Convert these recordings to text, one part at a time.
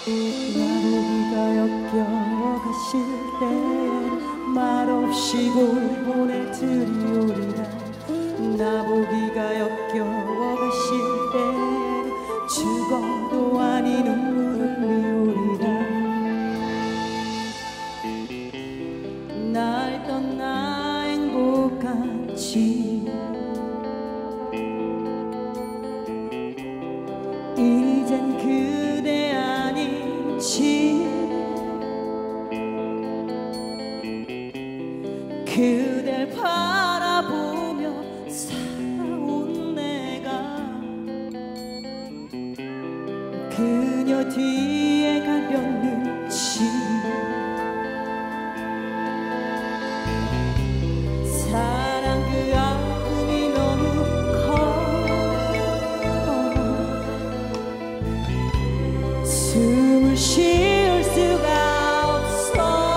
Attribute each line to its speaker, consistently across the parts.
Speaker 1: 나보기가 역겨워 가실 때 말없이 볼 보내드리오리라. 나보기가 역겨워 가실 때 죽어도 아니 눈물을 흘리오리라. 날 떠나 행복한지 이젠 그대 아닌지 그댈 바라보며 살아온 내가 그녀 뒤에 가렸는지 사랑 그 아픔이 너무 커 숨을 쉴 수가 없어.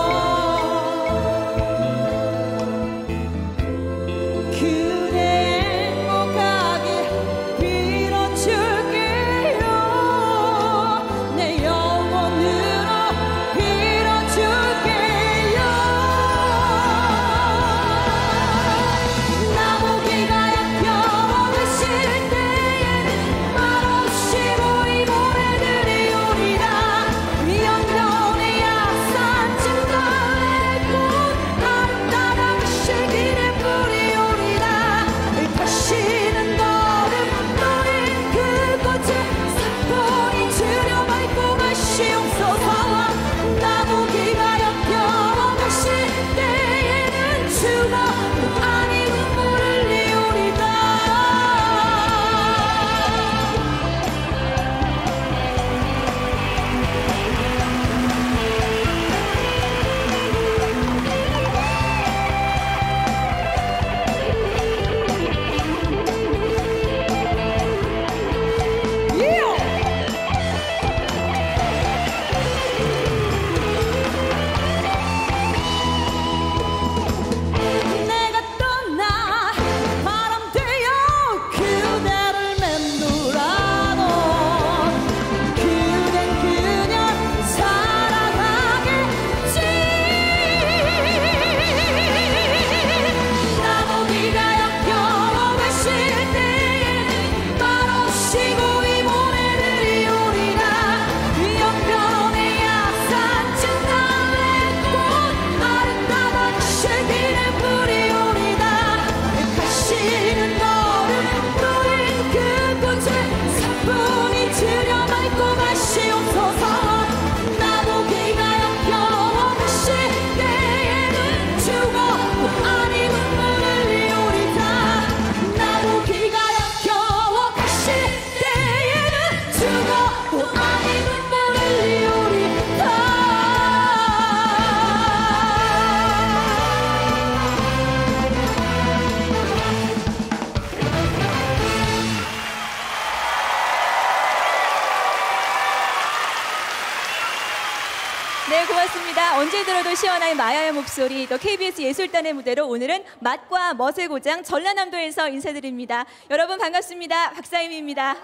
Speaker 2: 네, 고맙습니다. 언제 들어도 시원한 마야의 목소리, 또 KBS 예술단의 무대로 오늘은 맛과 멋의 고장 전라남도에서 인사드립니다. 여러분 반갑습니다. 박사임입니다.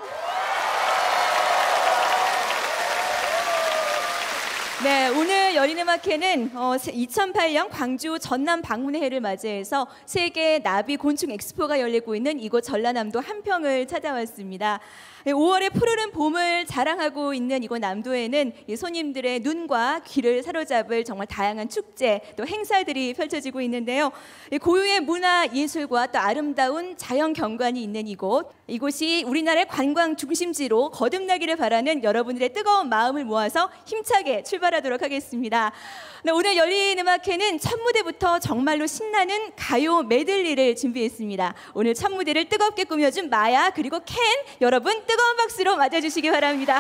Speaker 2: 네, 오늘 열린음악회는 2008년 광주 전남 방문회를 맞이해서 세계 나비 곤충 엑스포가 열리고 있는 이곳 전라남도 한평을 찾아왔습니다. 5월의 푸르른 봄을 자랑하고 있는 이곳 남도에는 손님들의 눈과 귀를 사로잡을 정말 다양한 축제 또 행사들이 펼쳐지고 있는데요. 고유의 문화 예술과 또 아름다운 자연 경관이 있는 이곳이 우리나라의 관광 중심지로 거듭나기를 바라는 여러분들의 뜨거운 마음을 모아서 힘차게 출발하도록 하겠습니다. 네, 오늘 열린 음악회는 첫 무대부터 정말로 신나는 가요 메들리를 준비했습니다. 오늘 첫 무대를 뜨겁게 꾸며준 마야 그리고 켄, 여러분 뜨거운 박수로 맞아주시기 바랍니다.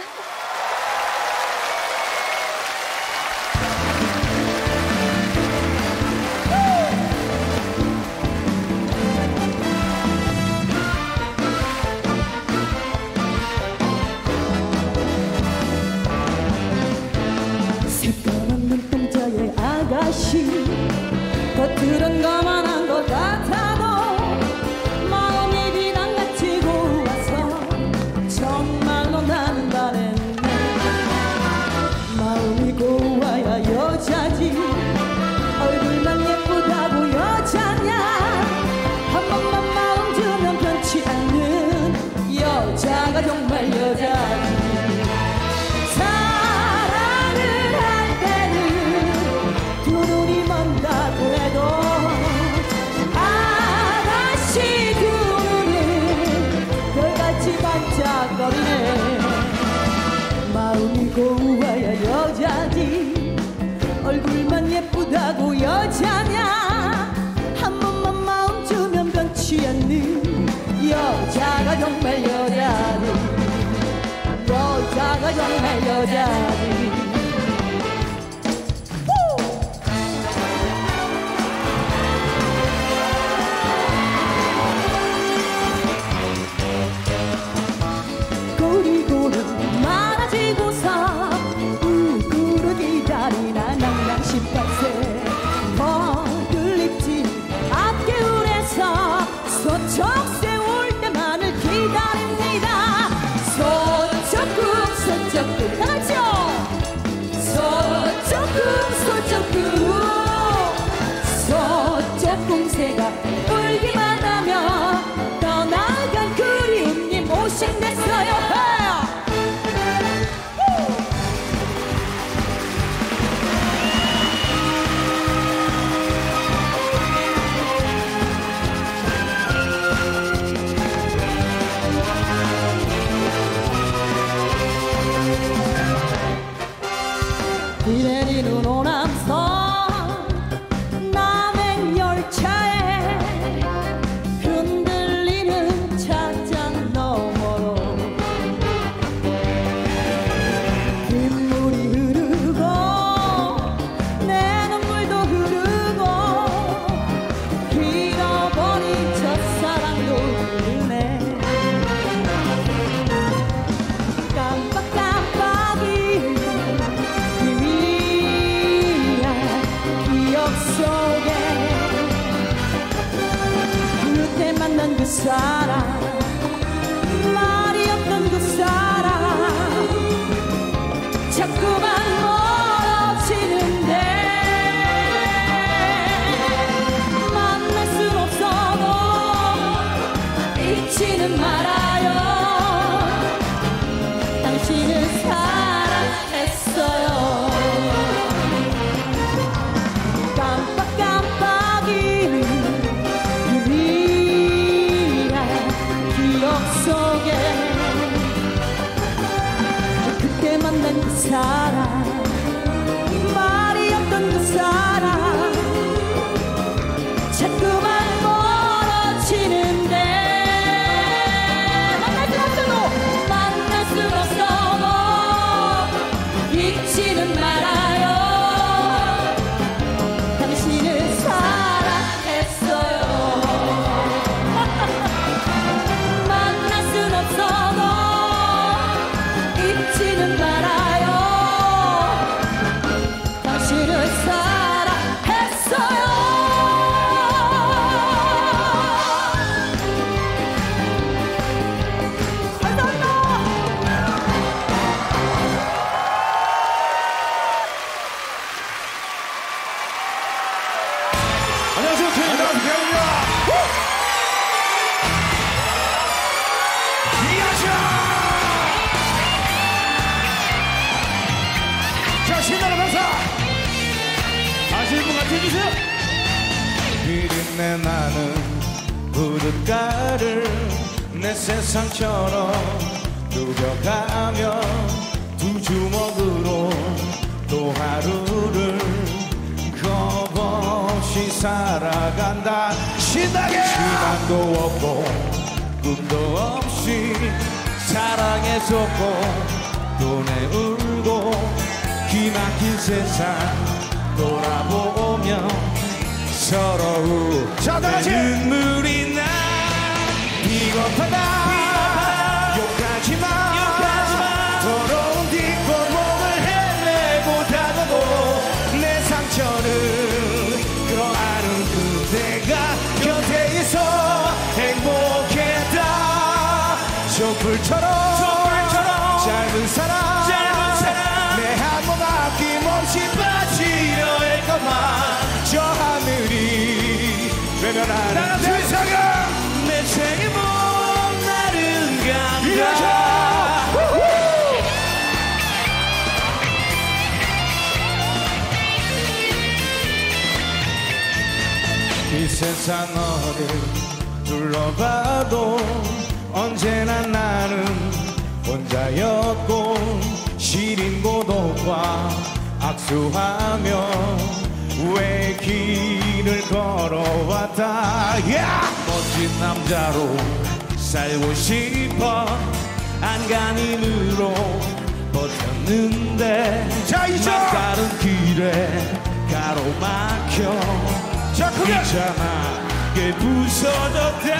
Speaker 1: 겉으론 거만한 것 같아도 마음이 비난같이 고와서 정말로 나는 바랬네. 여자네. 마음이 고와야 여자지. 얼굴만 예쁘다고 여자냐. 한 번만 마음 주면 변치 않는 여자가 정말 여자니. 여자가 정말 여자니. 꼬리고는 많아지고서 우꾸르 기다리나 낭낭 18세 거들립지 앞개울에서 서쪽새 올 때만을 기다립니다. 서쪽국 서쪽국 다같이요. 서쪽국 서쪽국 서쪽 공새가 울기만 하면 떠나간 그리움님 오신댔어요. 비 내리는 오남선 남행열차에 흔들리는 찻잔 너머로 빗물이 흐르고 내 눈물도 흐르고 잃어버린 첫사랑도 흐르네. 깜빡깜빡이 속에 그때 만난 그 사람 말이 없던 그 사람 자꾸만 멀어지는데 만날 순 없어도 잊지는 말아요. 당신을 사랑했어요. 속에 그때 만난 그 사람 말이 없던 그 사람 자꾸만 멀어지는데 만날 순 없어도 잊지는 말아요. 당신을 사랑했어요. 잊지는 말아요. 당신을 사랑했어요.
Speaker 3: 안녕하세요, 태연입니다. 신나는 감사 아시는 분 같이 해주세요.
Speaker 4: 비린내 나는 부둣가를 내 세상처럼 누벼가며 두 주먹으로 또 하루를 겁없이 살아간다. 신나게 시간도 없고 꿈도 없이 사랑했었고 또 내 울고 기막힌 세상 돌아보며 서러운 눈물이 나. 비겁하다 욕하지마 더러운 뒷골목을 헤매보다가도 내 상처를 끌어안은 그대가 곁에 있어 행복했다. 촛불처럼 짧은 사랑 내 한 몸 아낌없이 빠지려 했건만 저 하늘이 외면하는 세상은 내 책임은 나른 감각. 이 세상 어딜 둘러봐도 언제나 나는 혼자였고 시린 고독과 악수하며 왜 길을 걸어왔다. 멋진 남자로 살고 싶어 안간힘으로 버텼는데 막다른 길에 가로막혀 비참하게 부서졌다.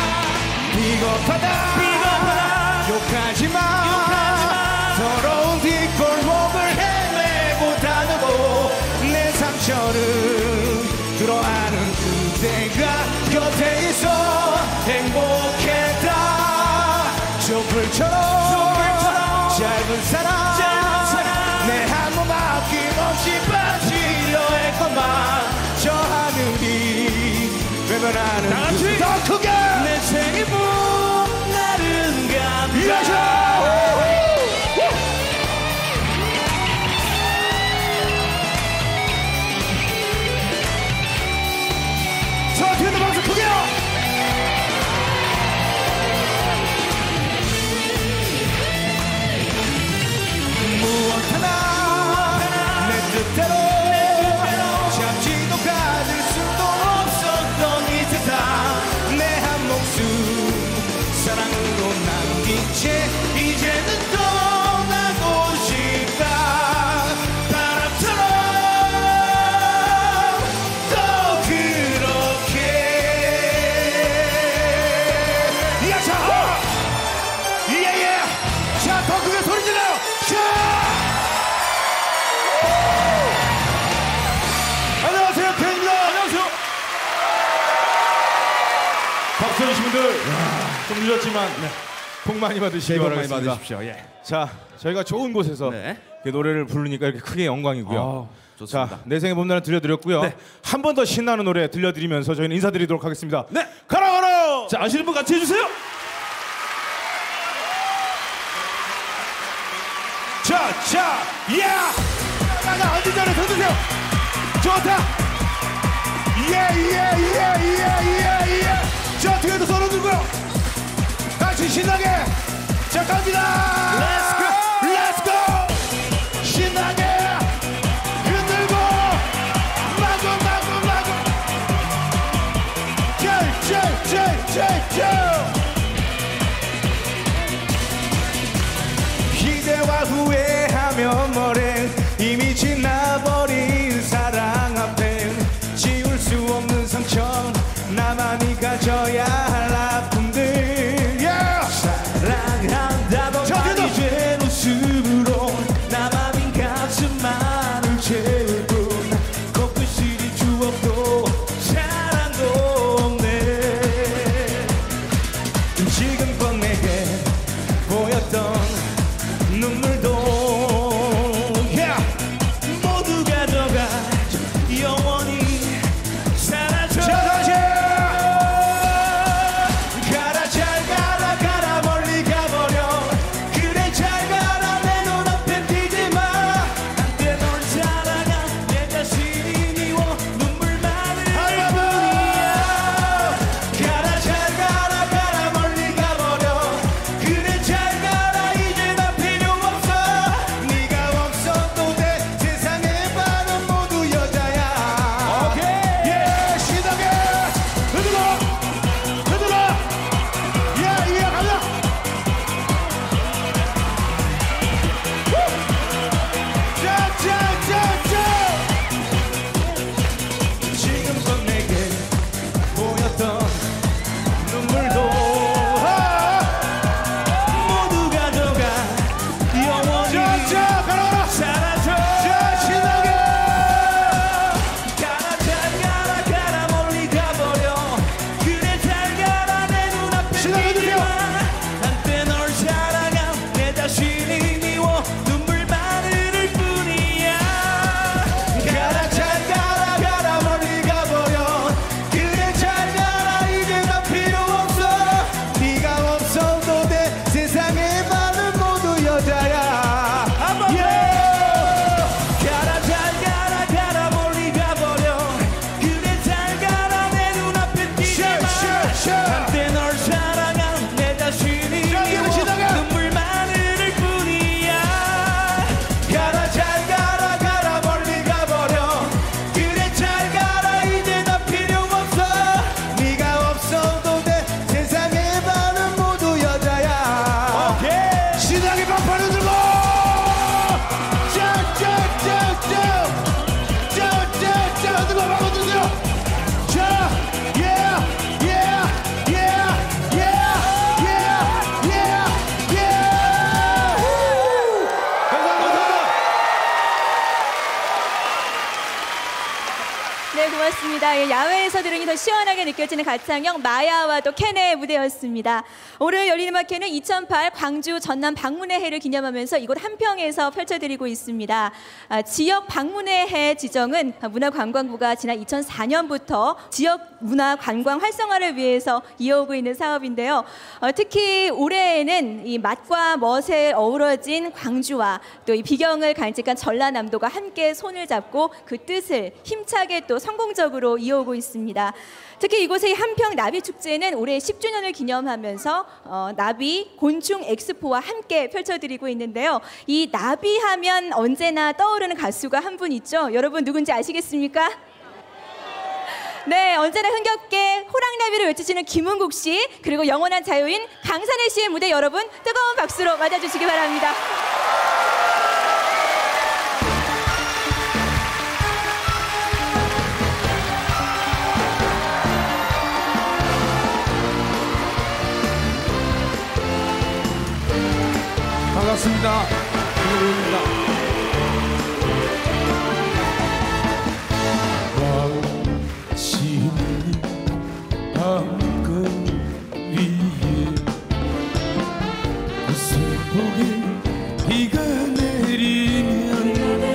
Speaker 4: 비겁하다 욕하지마 더러운 뒷골목을 헤매고 다녀도 내 상처를 들어하는 그대가 곁에 있어 행복했다. 촛불처럼 짧은 사랑 내 한 몸 아낌없이 빠지려 했건만 저 하늘이 외면하는 더 크게 내 생이 나른 감정. 저 뒤에 있는 방송 크게요. 무엇 하나 내 뜻대로 잡지도 가질 수도 없었던 이 세상 내 한 목숨 사랑으로 남긴 채 이제는 떠나고 싶다. 바람처럼 또 그렇게 야자 예예 자 더 크게 소리 질러요. 안녕하세요 팬입니다. 안녕하세요. 박수 주신 분들 좀 늦었지만 복 많이 받으시기 바라겠습니다.
Speaker 3: 예.
Speaker 4: 자 저희가 좋은 곳에서
Speaker 3: 네.
Speaker 4: 이렇게 노래를 부르니까 이렇게 크게 영광이고요.
Speaker 3: 좋습니다.
Speaker 4: 자, 내 생의 봄날은 들려드렸고요.
Speaker 3: 네.
Speaker 4: 한 번 더 신나는 노래 들려드리면서 저희는 인사드리도록 하겠습니다.
Speaker 3: 네.
Speaker 4: 가라 가라.
Speaker 3: 자, 아시는 분 같이 해주세요.
Speaker 4: 자, 야! 가자, 언제 전에 더 드세요. 좋다. 예. 저 뒤에도 손을 들고요. 같이 신나게. 자, 갑니다. Let's go. 신나게 흔들고 마구. 기대와 후회하며 머랭 이미 지나버린 사랑 앞에 지울 수 없는 상처 나만이 가져야 할 아픔들 사랑한다던 이제 웃음으로 나만인 가슴만을 채울 뿐 코끝이 추억도 사랑도 없네. 지금껏 내게 보였던 눈물도
Speaker 2: 그렇습니다. 예, 야외에서 들으니 더 시원하게 느껴지는 가창형 마야와 또 켄의 무대였습니다. 오늘 열린음악회는 2008 광주 전남 방문의 해를 기념하면서 이곳 한평에서 펼쳐드리고 있습니다. 지역 방문의 해 지정은 문화관광부가 지난 2004년부터 지역 문화 관광 활성화를 위해서 이어오고 있는 사업인데요. 특히 올해에는 이 맛과 멋에 어우러진 광주와 또 이 비경을 간직한 전라남도가 함께 손을 잡고 그 뜻을 힘차게 또 성공적으로 이어오고 있습니다. 특히 이곳의 한평 나비축제는 올해 10주년을 기념하면서 나비 곤충 엑스포와 함께 펼쳐드리고 있는데요. 이 나비하면 언제나 떠오르는 가수가 한 분 있죠. 여러분 누군지 아시겠습니까? 네, 언제나 흥겹게 호랑나비를 외치시는 김은국 씨, 그리고 영원한 자유인 강산혜 씨의 무대 여러분 뜨거운 박수로 맞아주시기 바랍니다.
Speaker 3: 반갑습니다. 김은국입니다.
Speaker 5: 비가 내리면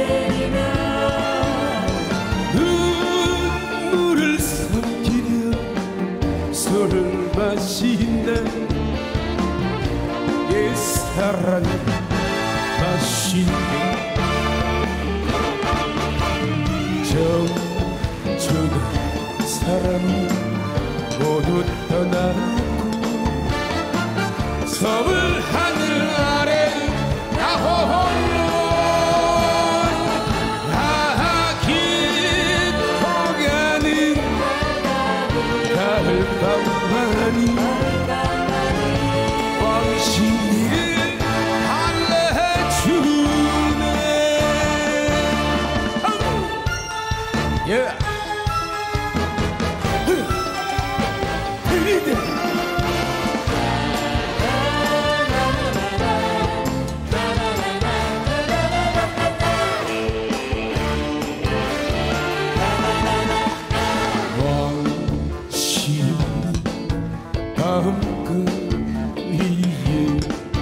Speaker 5: 눈물을 삼키며 술을 마신다. 옛사랑을 마신다. 정주는 사람이 모두 떠나고 서울 하늘 아래 나 홀로 깊고 가는 가을 밤만이 당신을 알려주네. Yeah. 마음끝 위에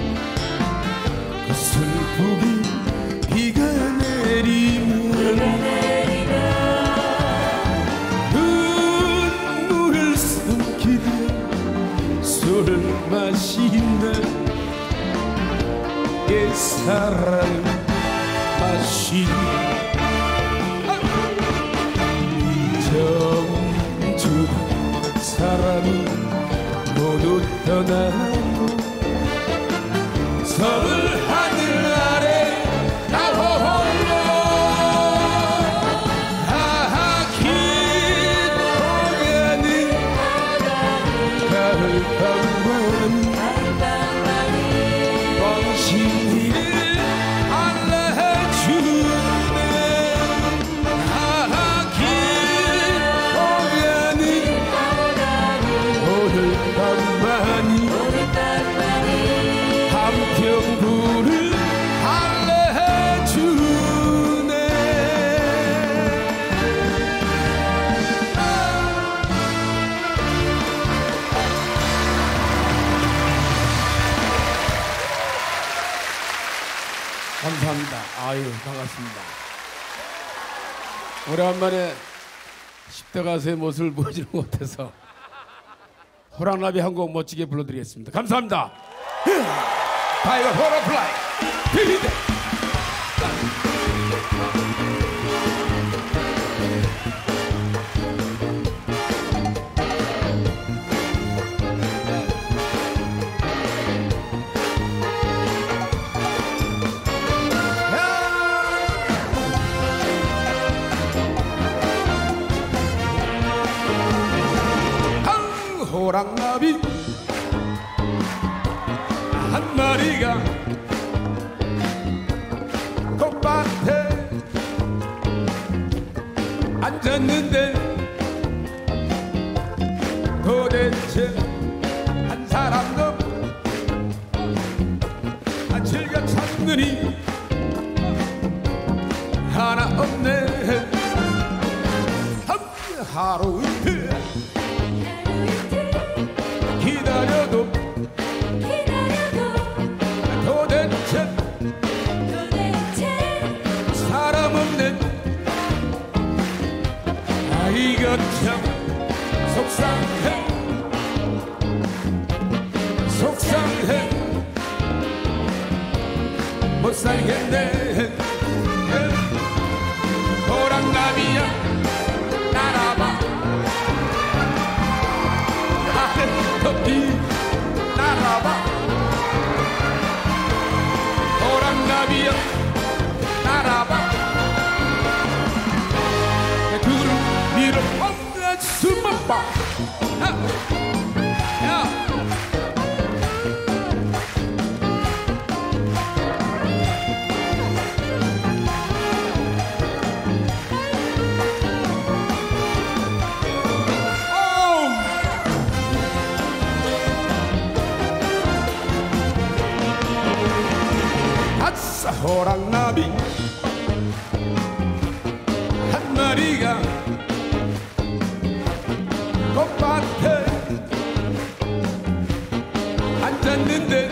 Speaker 5: 그 슬프게 비가 내리면 눈물을 삼키며 술을 마신다. 옛사랑을 마신다. 정주 사람은 모두 떠나고 서울 하늘 아래 나 홀로 깊고 가는 가을 밤만이 당신을 알려주네. 한평구를 알려주네.
Speaker 3: 감사합니다. 아유, 반갑습니다. 오래간만에 10대 가수의 모습을 보여주는 것 같아서 호랑나비 한 곡 멋지게 불러드리겠습니다. 감사합니다. 타이거 호랑플라이 비비데. 호랑나비 한 마리가 꽃밭에 앉았는데 도대체 한 사람도 즐겨 찾느니 하나 없네. 하루 이틀 기다려도 도대체 사람 없네. 아 이거 참 속상해 속상해 못 살겠네. 호랑나비야 날아봐 하늘토끼 날아봐 호랑나비야 날아봐 그를 밀어 엎는 숨을 봐. 야 호랑나비 한 마리가 꽃밭에 앉았는데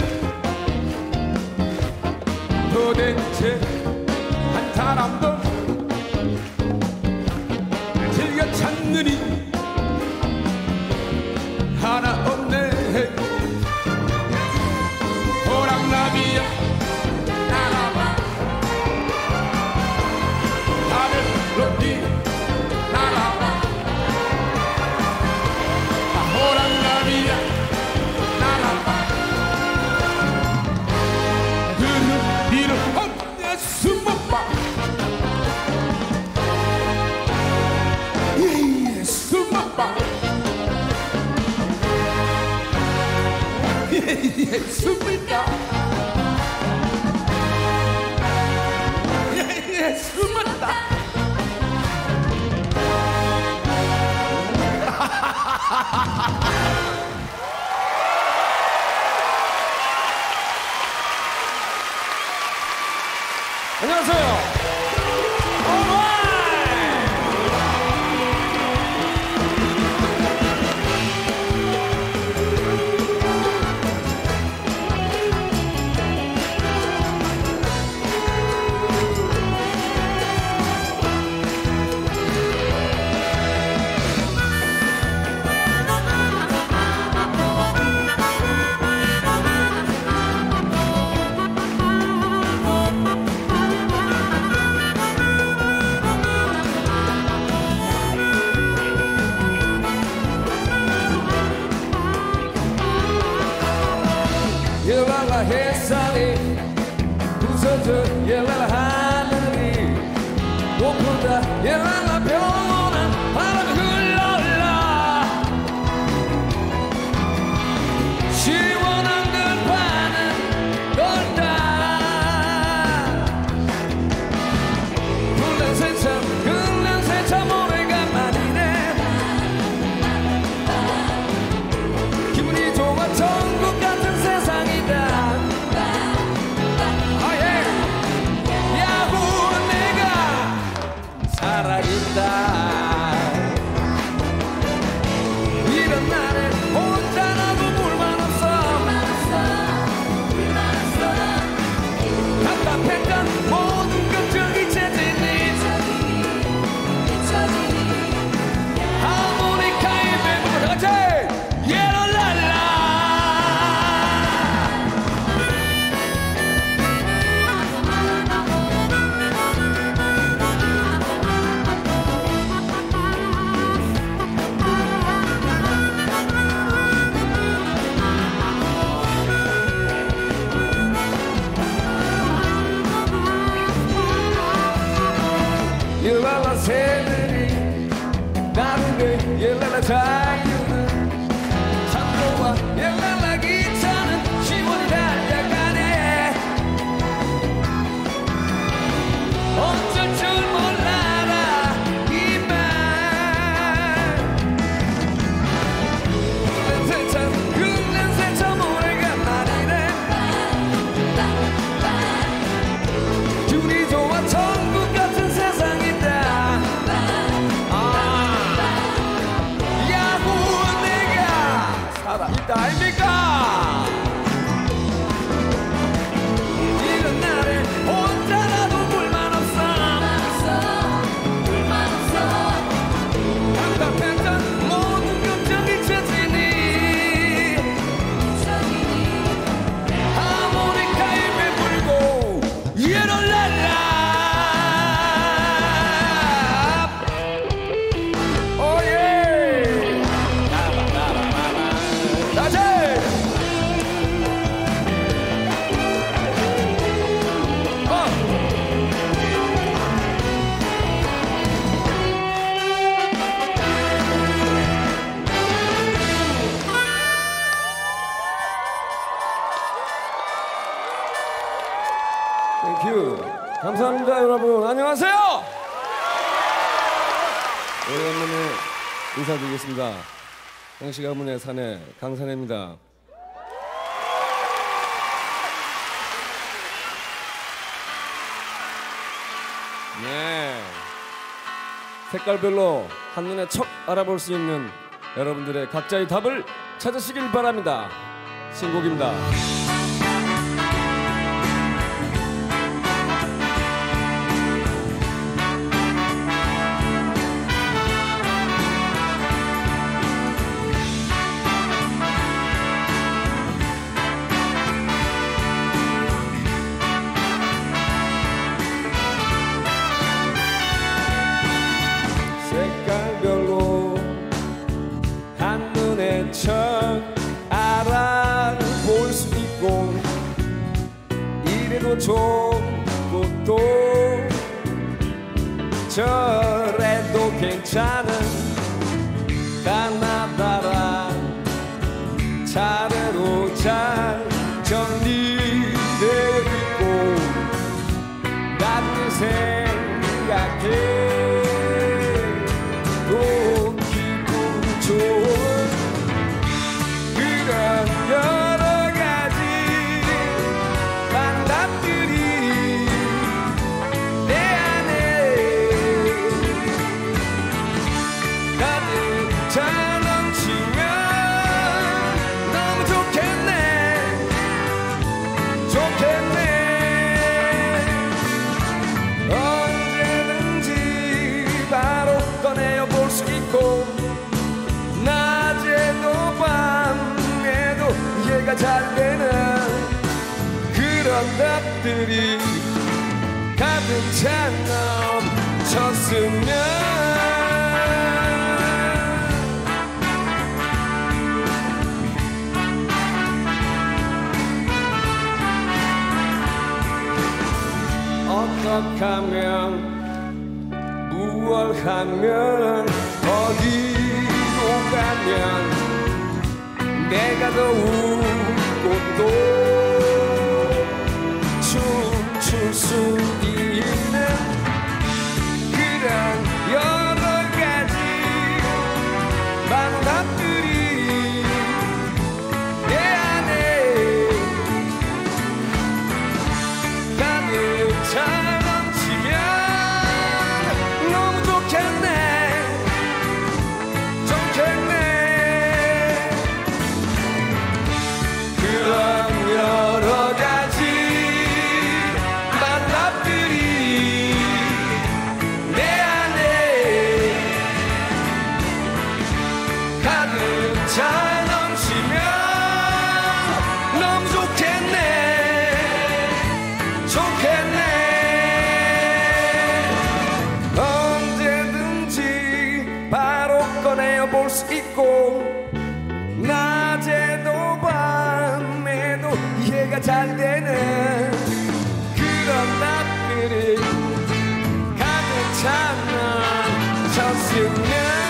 Speaker 3: 도대체 한 사람도 즐겨 찾느니 하나 없네. 호랑나비야 하늘로띠 날아봐 호랑나비야 날아봐 그는 니를 엎내 숨어봐. 예 숨어봐 예 숨을까 예 숨었다.
Speaker 5: 안녕하세요. 예랄라 햇살이 부서져 예랄라 하늘이 높은다 예랄라 평온한 바람이 흘러올라 시원한 들판은 넓다 붉은 새참 긁는 새참 오래간만이네 기분이 좋아 천국 같은 세상이 이런 날에 혼자 나도 불만 없어 답답했던 모든 걱정 잊혀지니 하모니카의 맹물 같이 예랄랄라 예랄라 새들이 나누게 예랄라 자유는 참 좋아 예랄라 기차는 시원히 달려가네 어쩔 줄 몰라라 이만 긁는 새참 긁는 새참 오래간만이네 기분이 좋아 천국 같은 세상이다 땡큐. 감사합니다, 여러분. 안녕하세요. 오랜만에 인사드리겠습니다. 강씨 가문의 사내 강사내입니다. 네. 색깔별로 한눈에 척 알아볼 수 있는 여러분들의 각자의 답을 찾으시길 바랍니다. 신곡입니다. 색깔별로 한눈에 척 알아볼 수 있고 이래도 좋고 또 저래도 괜찮은 가나다라 차례로 잘 정리되어 있고 나중에 생각해 그런 여러 가지 방법들이 내 안에 가득 차 넘치면 너무 좋겠네 언제든지 바로 꺼내어 볼 수 있고 낮에도 밤에도 이해가 잘 되는 그런 답들이 가득 차 넘쳤으면 어떻게 하면 무얼 하면 어디로 가면 내가 더 웃고 또 춤출 수 있는 그런 여러 가지 방법들이 내 안에 가득 차 볼 수 있고 낮에도 밤에도 이해가 잘 되는 그런 답들이 가득 차 넘쳤으면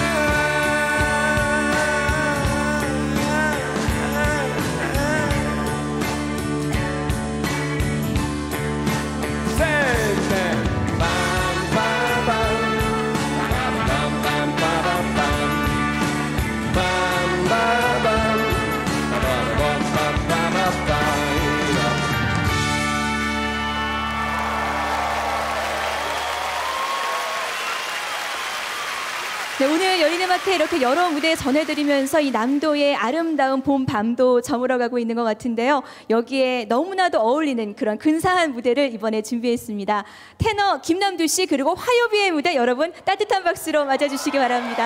Speaker 2: 네, 오늘 열린음악회 이렇게 여러 무대 전해드리면서 이 남도의 아름다운 봄 밤도 저물어가고 있는 것 같은데요. 여기에 너무나도 어울리는 그런 근사한 무대를 이번에 준비했습니다. 테너 김남두 씨 그리고 화요비의 무대 여러분 따뜻한 박수로 맞아주시기 바랍니다.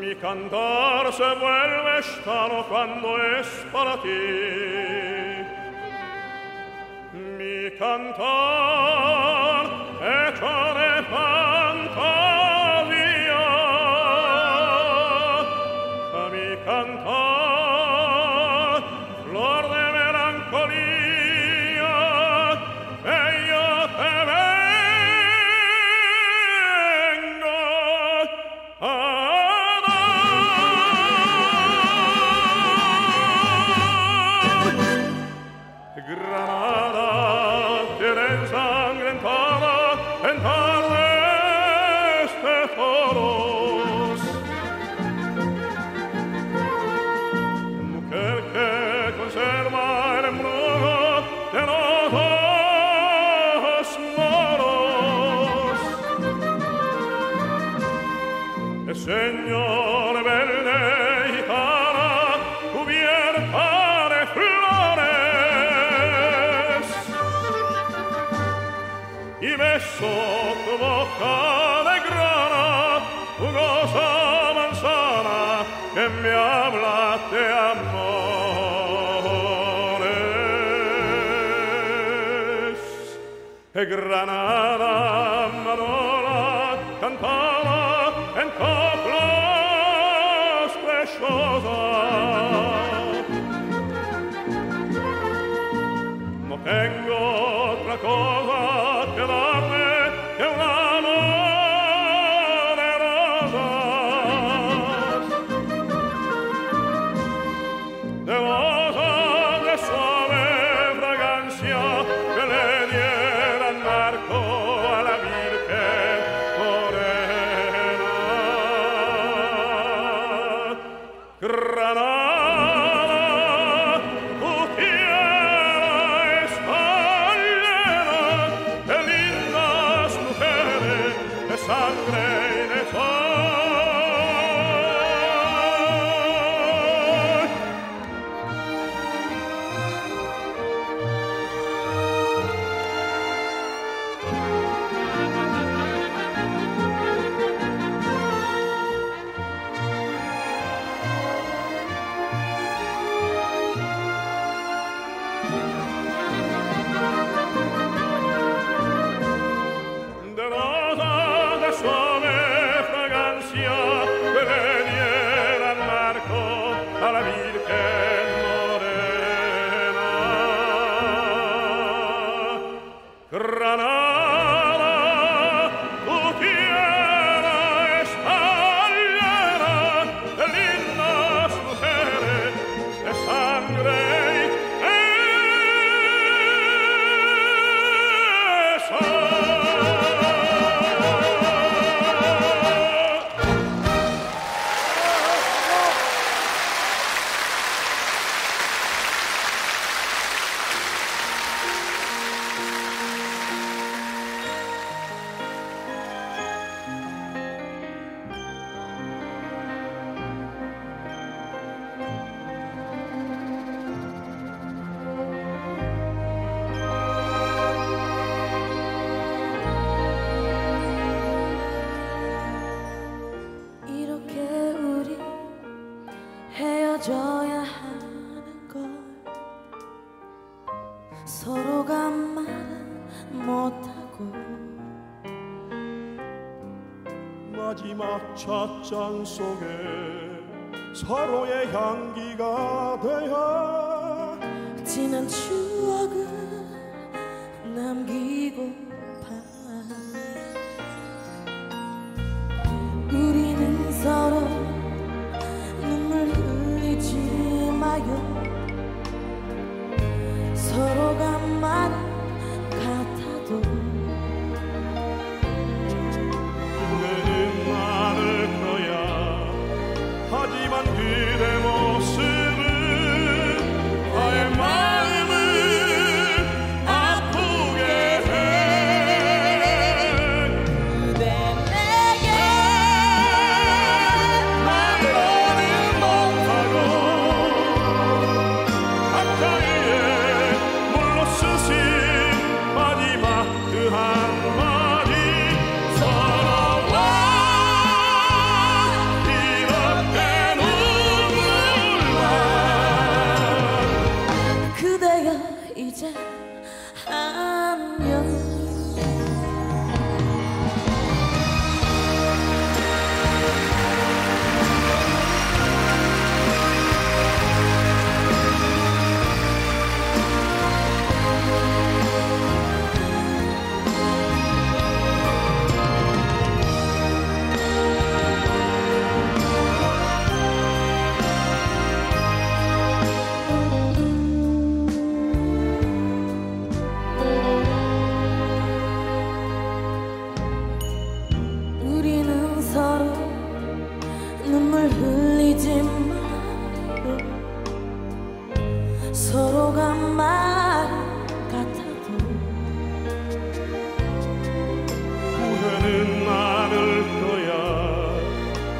Speaker 6: Mi cantar se vuelve estano cuando es para ti. Mi cantar hecho de fantasía. Mi cantar flor de melancolía. E yo te vengo a Granada, tierra ensangrentada en tardes de foros. Mujer que conserva el embrujo de los ojos moros. El señor verde y cara cubierta de flores. Y beso tu boca de grana, jugosa manzana que me habla de amores. Granada, Manora, cantaba en coplas preciosas. No tengo otra cosa que darme que un amor de rosas, de rosas de suave fragancia que le dieran marco a la Virgen morena. Granada, tu tierra está llena de lindas mujeres, de sangre y de sol. De rosas de suave fragancia que le dieran marco a la Virgen morena. Granada, tu tierra está llena de lindas mujeres, de sangre y de sol.
Speaker 1: 이렇게 우리 헤어져야 하는 걸 서로가 말은 못하고
Speaker 6: 마지막 찻잔 속에 서로의 향기가 되어
Speaker 1: 지난 추억을 남기고파 우리는 서로 눈물 흘리지 마요 서로가 말은 같아도
Speaker 6: 내는 많을 거야. 하지만 그대 모습은 나의 마음을 아프게 해.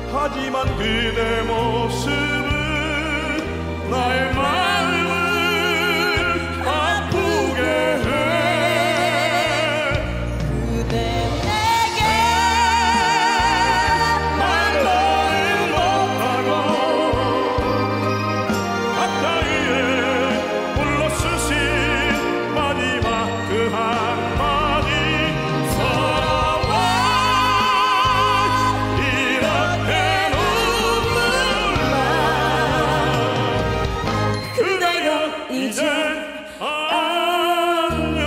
Speaker 6: 하지만 그대 모습은 나의 마음을 아프게 해.
Speaker 1: 그대 내게
Speaker 6: 말로는 못하고 가까이에 불러쓰신 마지막 그 한마디 서러워 이렇게 눈물 나. 그대여 이젠 안녕.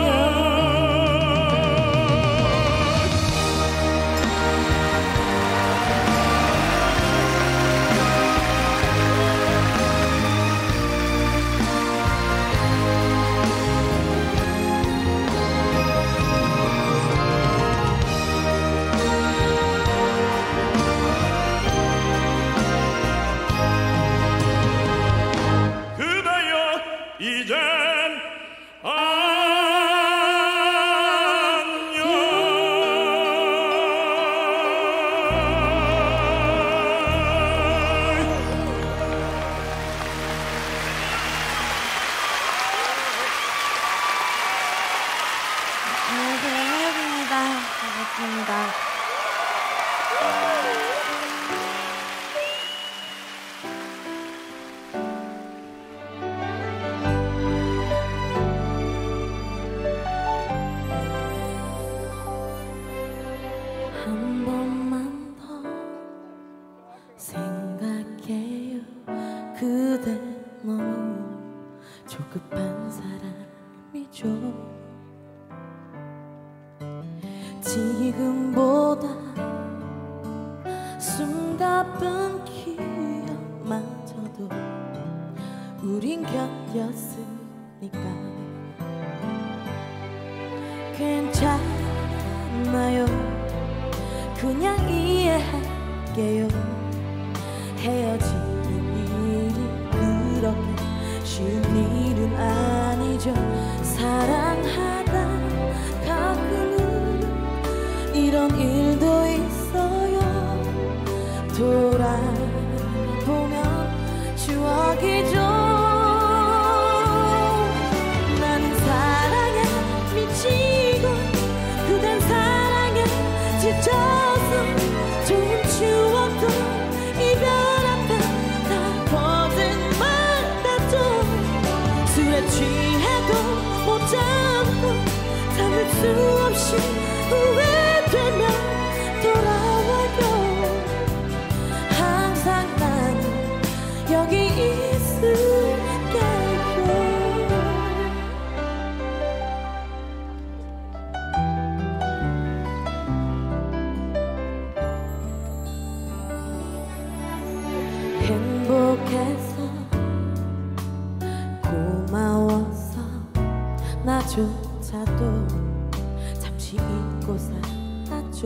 Speaker 6: 그대여 이젠 안녕.
Speaker 1: 안녕하세요, 하혁입니다. 반갑습니다. 한 번만 더 생각해요. 그대 너무 조급한 사람이죠. 지금보다 숨가쁜 기억마저도 우린 곁이었으니까 괜찮아요. 그냥 이해할게요. 헤어지는 일이 그렇게 쉬운 일은 아니죠. 사랑하다 가끔은 이런 일도 있어요. 돌아보면 추억이죠. 나는 사랑에 미치고 그댄 사랑에 지쳐서 좋은 추억도 이별 앞에 다 거짓말 같죠. 술에 취해도 못 참고 참을 수 없이 후회되면 돌아와요. 항상 나는 여기 있을게요. 행복해서 고마워서 나조차도 잠시 잊고 살았죠.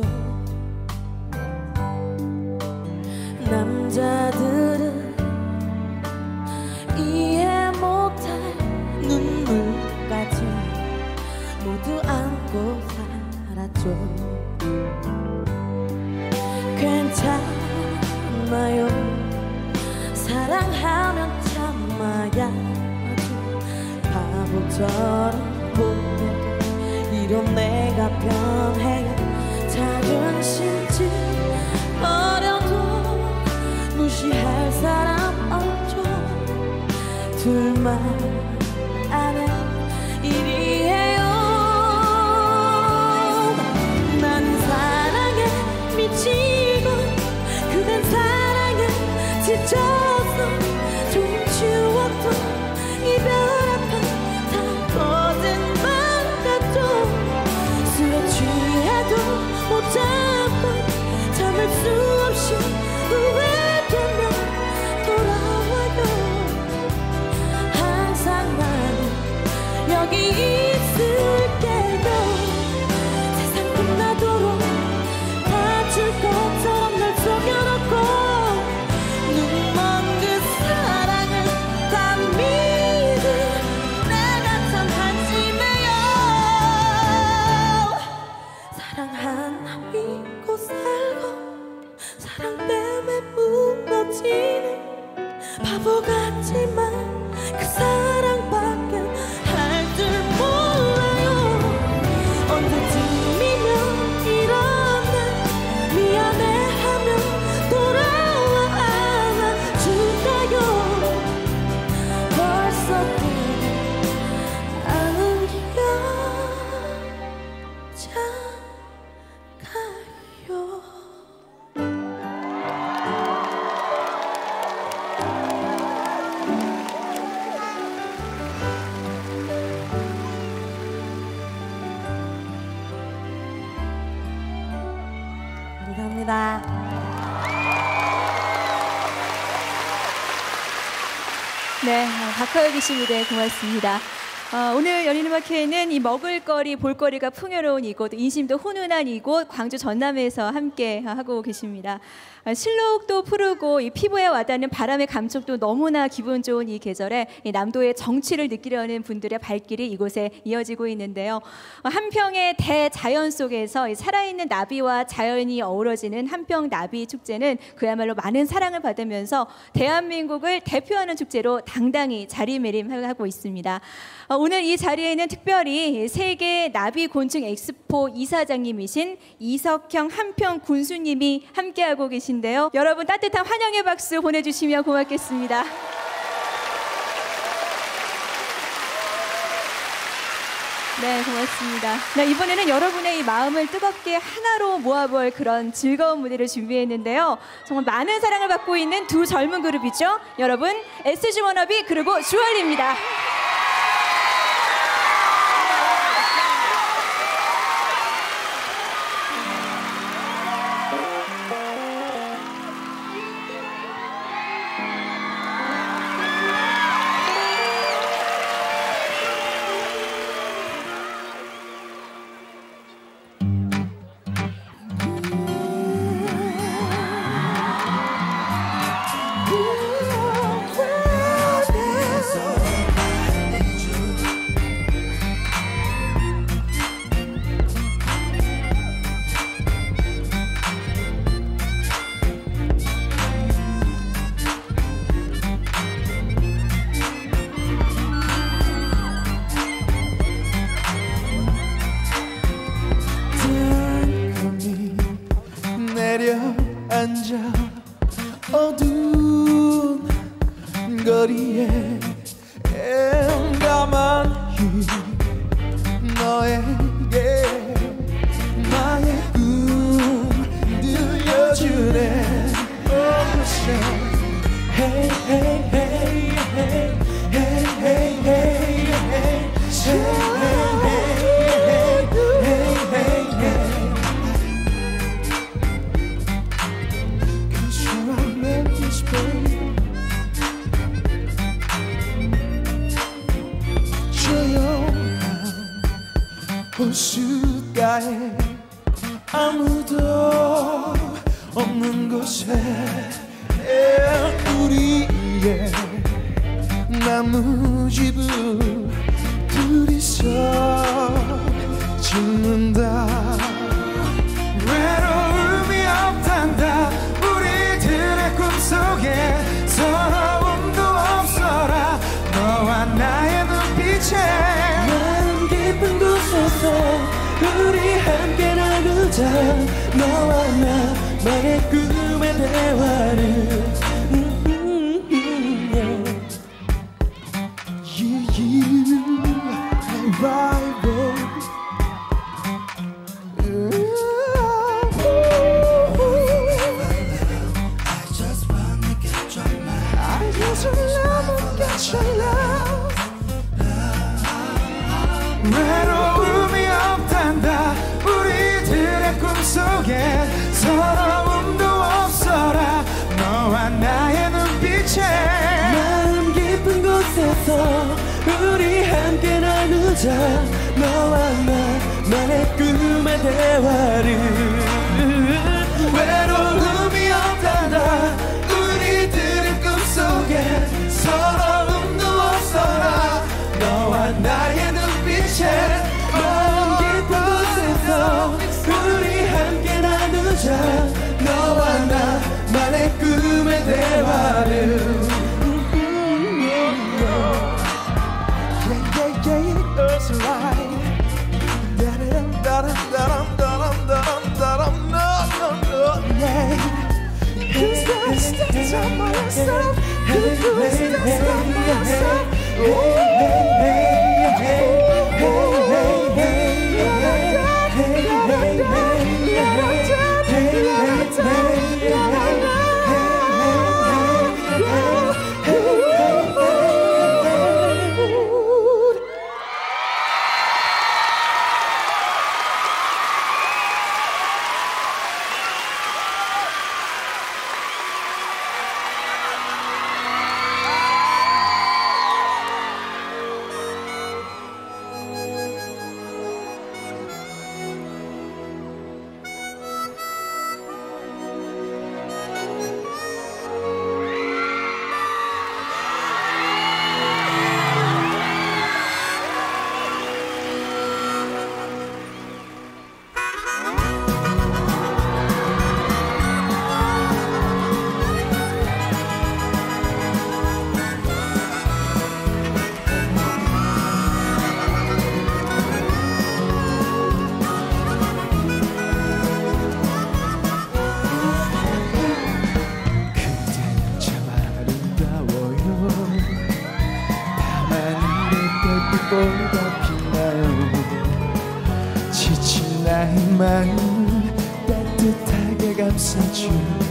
Speaker 1: 남자들은 이해 못할 눈물까지 모두 안고 살았죠. 괜찮아요. 사랑하면 참아야 하죠. 바보처럼 못해도 이런 내가 변해요. 자존심쯤 버려도 무시할 사람 없죠. 둘만 아는 일이에요. 나는 사랑에 미치고 그댄 사랑에 지쳐서 좋은 추억도 이별 앞에 다 거짓말 같죠. 술에 취해도 못 참고 참을 수 없이 후회되면 돌아와요. 항상 나는 여기 있을게요. 세상 끝나도록 다칠 것처럼 날 속여놓고 눈먼 바보 같지만 그 사랑밖에 할 줄 몰라요. 언제쯤이면 이런 날 미안해하며 돌아와 안아줄까요. 벌써 안겨 감사합니다.
Speaker 2: 네, 박하엽이 씨 무대 고맙습니다. 오늘 열린음악회는 이 먹을거리, 볼거리가 풍요로운 이곳, 인심도 훈훈한 이곳, 광주 전남에서 함께 하고 계십니다. 실록도 푸르고 이 피부에 와닿는 바람의 감촉도 너무나 기분 좋은 이 계절에 이 남도의 정취를 느끼려는 분들의 발길이 이곳에 이어지고 있는데요. 한평의 대자연 속에서 이 살아있는 나비와 자연이 어우러지는 한평 나비 축제는 그야말로 많은 사랑을 받으면서 대한민국을 대표하는 축제로 당당히 자리매림하고 있습니다. 오늘 이 자리에는 특별히 세계 나비 곤충 엑스포 이사장님이신 이석형 한평 군수님이 함께하고 계신데요. 여러분 따뜻한 환영의 박수 보내주시면 고맙겠습니다. 네, 고맙습니다. 네, 이번에는 여러분의 이 마음을 뜨겁게 하나로 모아볼 그런 즐거운 무대를 준비했는데요. 정말 많은 사랑을 받고 있는 두 젊은 그룹이죠. 여러분, SG 워너비 그리고 주얼리입니다.
Speaker 7: 내려앉아 어두운 거리에 가만히 너에게 나의 꿈 들려주네. Hey hey hey hey hey hey hey hey 호숫가에 아무도 없는 곳에 우리의 나무집을 둘이서 짓는다. 외로움이 없단다. 우리들의 꿈속에 서러움도 없어라. 너와 나의 눈빛에 마음 깊은 곳에서 우리 함께 나누자. 너와 나만의 꿈의 대화를 외로움이 없단다. 우리들의 꿈속에 서러움도 없어라. 너와 나의 눈빛에 마음 깊은 곳에서 우리 함께 나누자. 너와 나만의 꿈의 대화를 외로움이 없단다. 우리들의 꿈속에 서러움도 없어라. 너와 나의 눈빛에 마음 깊은 곳에서 우리 함께 나누자. 너와 나만의 꿈의 대화를 Stop by yourself. You do stop by yourself.
Speaker 8: 보다 빛나요. 지친 나의 마음 따뜻하게 감싸준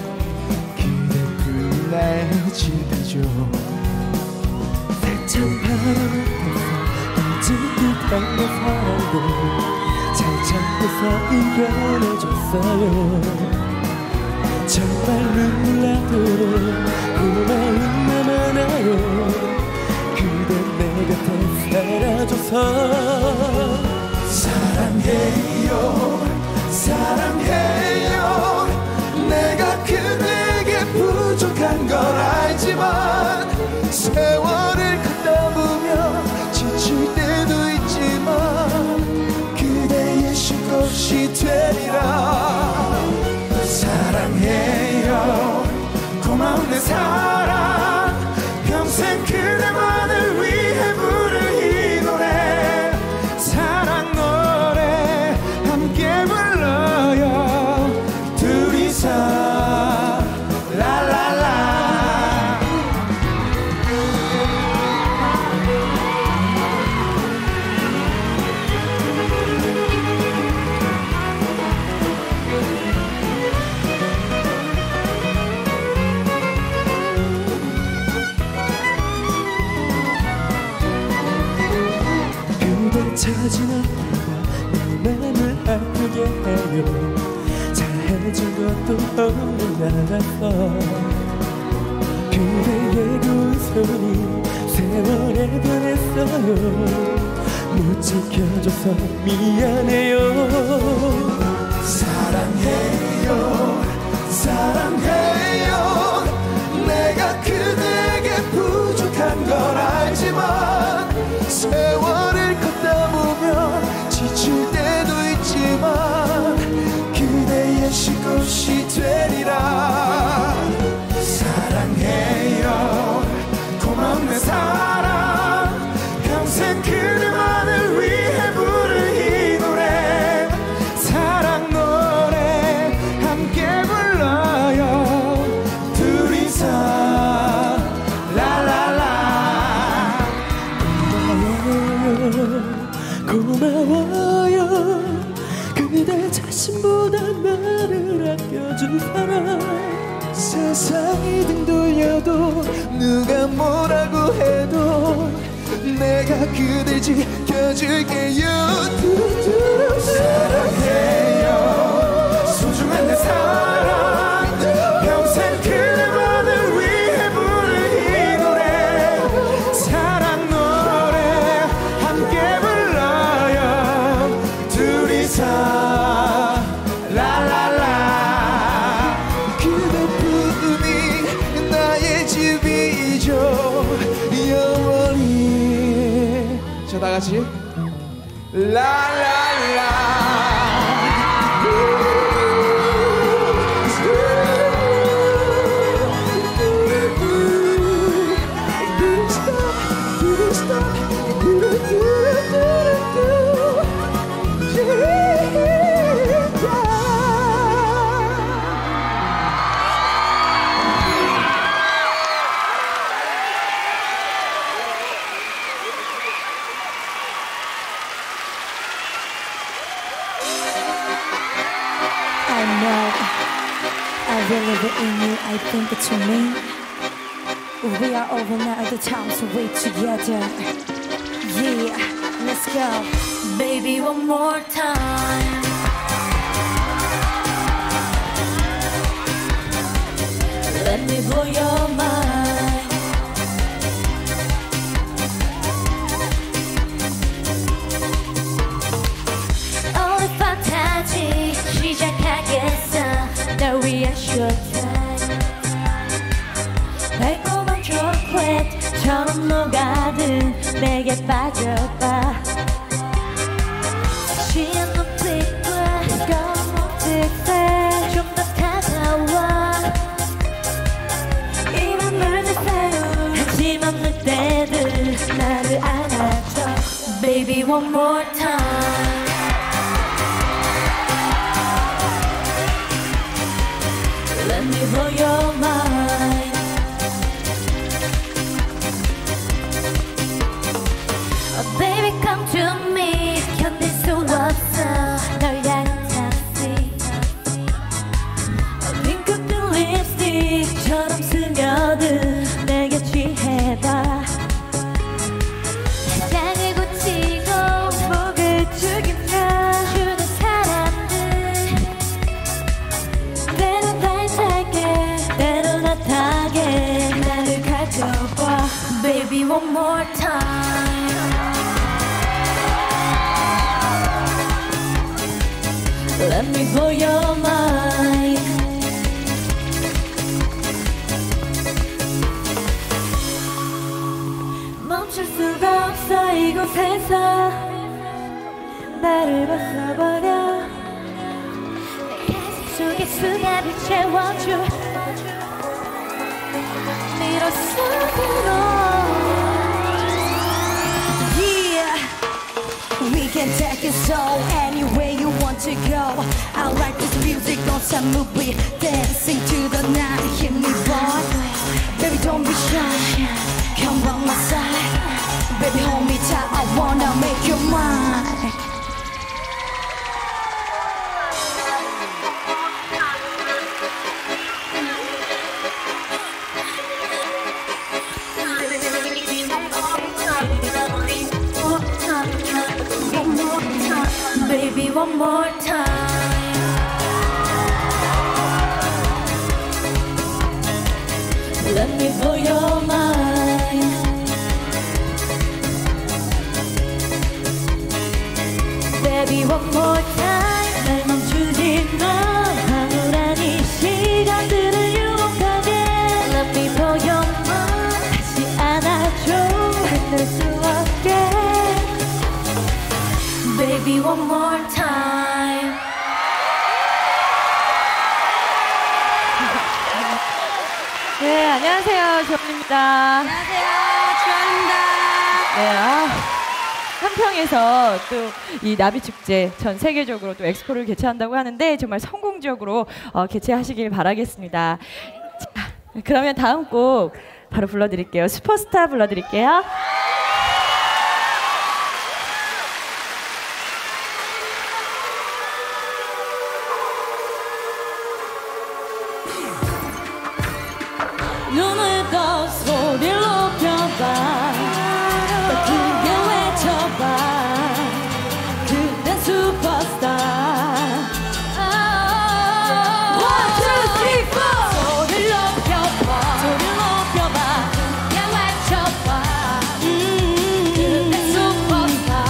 Speaker 8: 그대뿐 나의 집이죠. 세찬 바람을 타서 던진 듯한 내 사랑도 잘 참고서 이겨내줬어요. 정말 눈물 나도록 고마운 내 많아요. 그대 내 곁에 살아줘서 사랑해요 사랑해요. 내가 그대에게 부족한 걸 알지만 세월을 걷다 보면 지칠 때도 있지만 그대의 쉴 곳이 되리라. 사랑해요 고마운 내 사랑. 평생 그대만을 위해 부를 이 노래 사랑 노래 함께 불러요 둘이서 라라라. 찾은 어떤 내 맘을 아프게 해요. 잘해준 것도 없는 나라서 그대의 고운 손이 세월에 변했어요. 못 지켜줘서 미안해요. 사랑해요 사랑해요. 내가 그대에게 부족한 걸 알지만 세월을 걷다 보면 지칠 때도 있지만 그대의 쉴 곳이 되리라. 사랑해요 고마운 내 사랑. 평생 그대만을 위해 부를 이 노래 사랑 노래 함께 불러요 둘이서 고마워요. 그대 자신보다 나를 아껴준 사람. 세상이 등 돌려도 누가 뭐라고 해도 내가 그댈 지켜줄게요. 사랑해요 소중한 내 사랑. 평생 그대만을 위해 부를 이 노래 사랑 노래 함께 불러요 둘이서 라라라. 그대뿐이 나의 집이죠 영원히. 자 다같이 라라라.
Speaker 1: in you, I think it's me. We are over now, the times we together. Yeah, let's go. Baby, one more time. Let me blow your mind. Only fantasy 시작하겠어. 널 위한 showtime. 달콤한 초콜릿처럼 녹아든 내게 빠져봐. 취한 눈빛과 뜨거운 목짓에 좀 더 다가와. 이만 물드세요. 한심 없는 때들 나를 안아줘. Baby one more time. Let me blow your mind. Oh, baby come to me. 견딜 수 없어 널 향한 탑시. 핑크빛 립스틱처럼 스며든 내게 취해봐. 세상을 고치고 목을 죽이며 주는 사람들. 때론 달달게 때론 핫하게 나를 가져봐. Baby one more time. Let me blow your mind. 멈출 수가 없어 이곳에서 나를 벗어버려. 내 가슴 속에 수갑을 채워줘. 미로 속으로. We can take it so anywhere you want to go. I like this music, don't stop moving, dancing to the night. Hit me boy, baby don't be shy. Come by my side, baby hold me tight. I wanna make you mine. Baby one more time. Let me blow your mind. Baby one more time. 날 멈추지 마. 황홀한 이 시간들을 유혹하게. Let me blow your mind. 다시 안아줘. 흔들 수 없게. Baby one more time.
Speaker 2: 네, 안녕하세요. 주원입니다.
Speaker 1: 안녕하세요, 주원입니다.
Speaker 2: 네, 한평에서 또 이 나비축제 전 세계적으로 또 엑스포를 개최한다고 하는데 정말 성공적으로 개최하시길 바라겠습니다. 자, 그러면 다음 곡 바로 불러드릴게요. 슈퍼스타 불러드릴게요.
Speaker 1: 눈을 떠 소리를 높여봐. 더 크게 외쳐봐. 그댄 슈퍼스타. One, two, three, four. 소리를 높여봐. 소리를 높여봐. 그냥 외쳐봐. 그댄 슈퍼스타.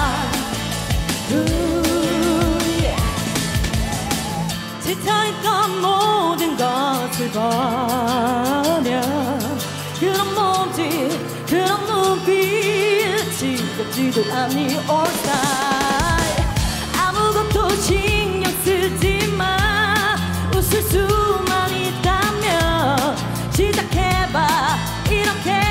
Speaker 1: 지쳐있던 모든 것을 버려. 그런 몸짓 그런 눈빛이 덥지도 않니 all style. 아무것도 신경 쓰지 마. 웃을 수만 있다면 시작해봐 이렇게.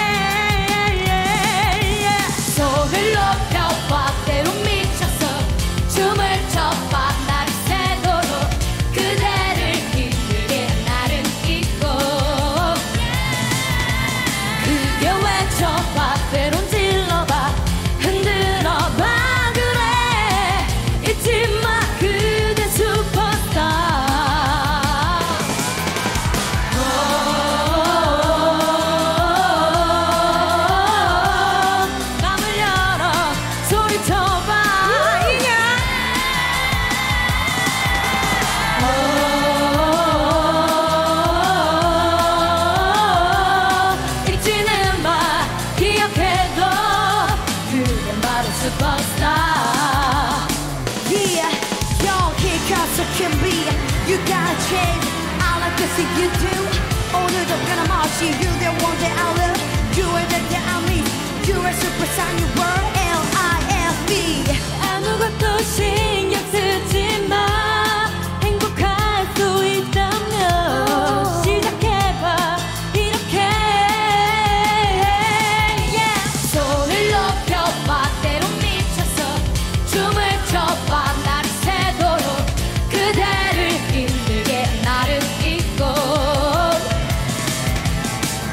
Speaker 1: 소리를 높여봐. 때론 미쳐서 춤을 춰봐. 나를 새도록 그대를 힘들게 나를 잊고. 크게 외쳐봐. 때론 질러봐. 흔들어봐.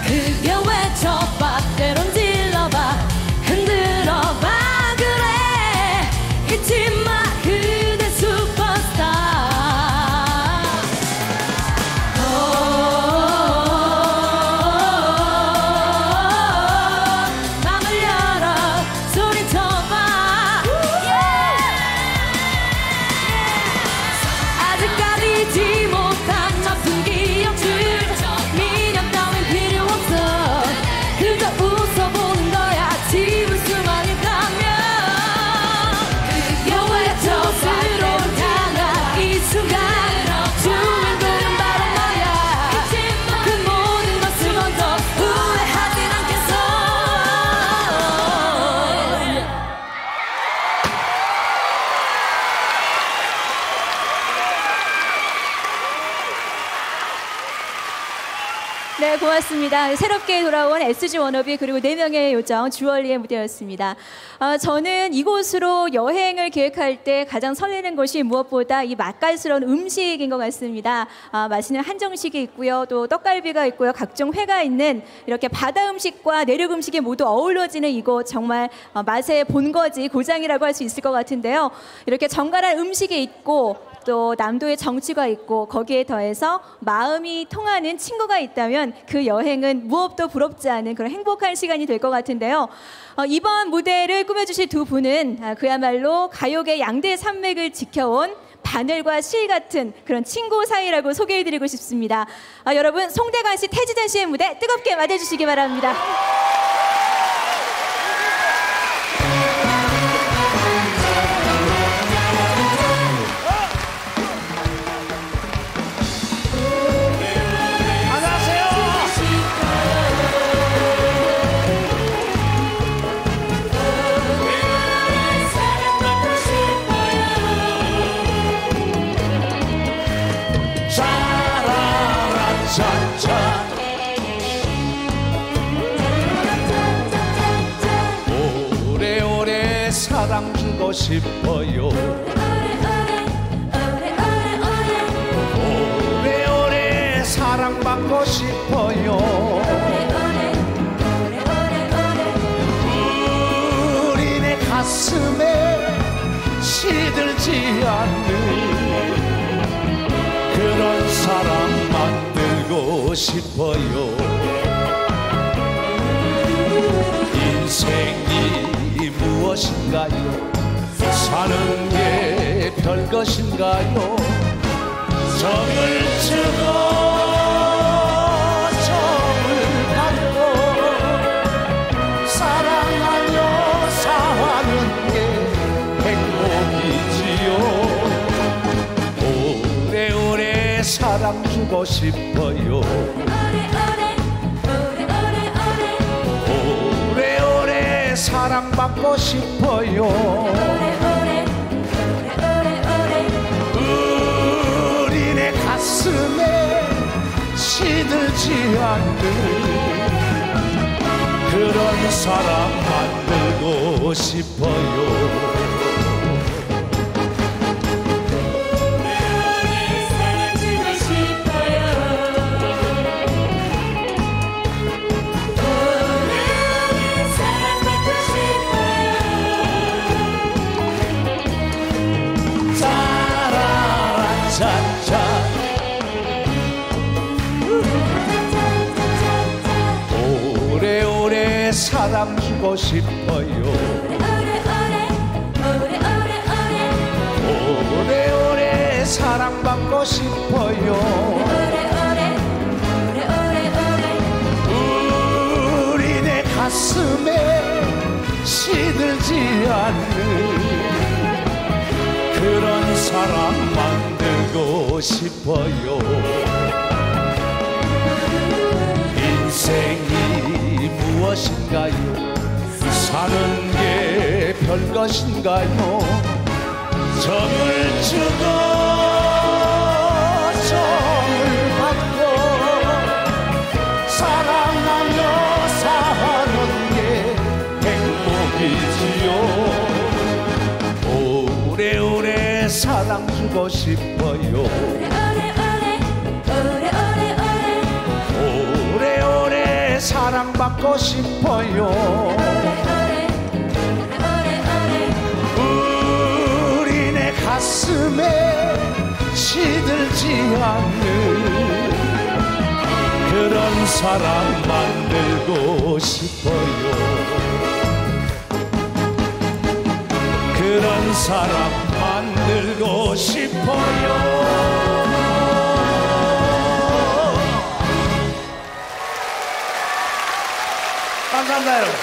Speaker 1: 크게 외쳐봐 때론 질러봐 흔들어봐 그래 잊지마 그대 슈퍼스타 맘을 열어 소리쳐봐 아직까지 잊지 못한 아픈 기억들 미련 따윈 필요 없어 그저 웃어보는 거야 지울 수만 있다면 그게 외쳐 스스로 향한 이 순간 주인공은 바로 너야 그 모든 것을 먼저 후회하진 않겠어
Speaker 2: 네, 고맙습니다. 새롭게 돌아온 SG 워너비 그리고 4명의 요정 주얼리의 무대였습니다. 저는 이곳으로 여행을 계획할 때 가장 설레는 것이 무엇보다 이 맛깔스러운 음식인 것 같습니다. 맛있는 한정식이 있고요. 또 떡갈비가 있고요. 각종 회가 있는 이렇게 바다 음식과 내륙 음식이 모두 어우러지는 이곳 정말 맛의 본거지 고장이라고 할 수 있을 것 같은데요. 이렇게 정갈한 음식이 있고 또 남도의 정취가 있고 거기에 더해서 마음이 통하는 친구가 있다면 그 여행은 무엇도 부럽지 않은 그런 행복한 시간이 될 것 같은데요. 이번 무대를 꾸며주실 두 분은 그야말로 가요계 양대 산맥을 지켜온 바늘과 실 같은 그런 친구 사이라고 소개해드리고 싶습니다. 여러분 송대관 씨, 태지전 씨의 무대 뜨겁게 맞아주시기 바랍니다.
Speaker 8: 오래오래 사랑 주고 싶어요 오래오래 사랑받고 싶어요 우리네 가슴에 시들지 않는 그런 사랑 만들고 싶어요 인생이 무엇인가요 사는 게 별것인가요 정을 주고 정을 받고 사랑하며 사는 게 행복이지요 오래오래 사랑 주고 싶어요 오래오래 사랑받고 싶어요 우리네 가슴에 시들지 않는 그런 사랑 만들고 싶어요 오래오래 사랑 주고 싶어요 오래오래 사랑받고 싶어요 우리네 가슴에 시들지 않는 그런 사랑 만들고 싶어요 인생이 무엇인가요 사는 게 별것인가요 정을 주고 정을 받고 사랑하며 사는 게 행복이지요 오래오래 사랑 주고 싶어요 오래오래 사랑받고 싶어요. 우리 내 가슴에 시들지 않는 그런 사람 만들고 싶어요. 그런 사람 만들고 싶어요. 감사합니다 여러분.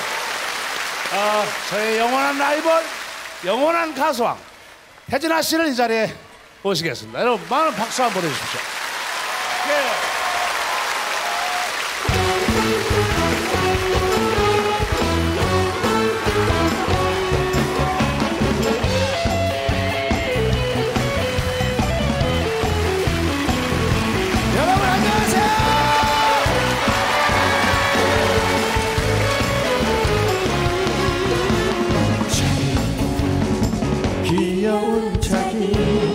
Speaker 8: 저의 영원한 라이벌, 영원한 가수왕 혜진아 씨를 이 자리에 모시겠습니다. 여러분 많은 박수 한번 보내주십시오. 네. 여러분 안녕하세요. 귀여운 자기